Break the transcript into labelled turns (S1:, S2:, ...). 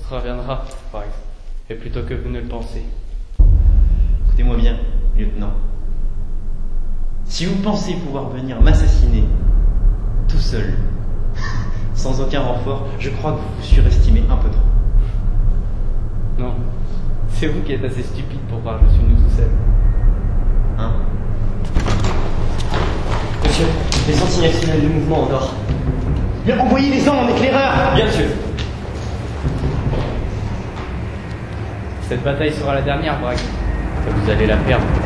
S1: Votre reviendra, Bryce. Et plutôt que vous ne le pensez.
S2: Écoutez-moi bien, lieutenant. Si vous pensez pouvoir venir m'assassiner tout seul, sans aucun renfort, je crois que vous vous surestimez un peu trop.
S1: Non, c'est vous qui êtes assez stupide pour croire que je suis venu tout seul.
S2: Hein?
S3: Monsieur, les sentinelles signalent le mouvement au nord.
S2: Mais envoyez les hommes en éclaireur!
S3: Bien sûr.
S1: Cette bataille sera la dernière, Bryce. Vous allez la perdre.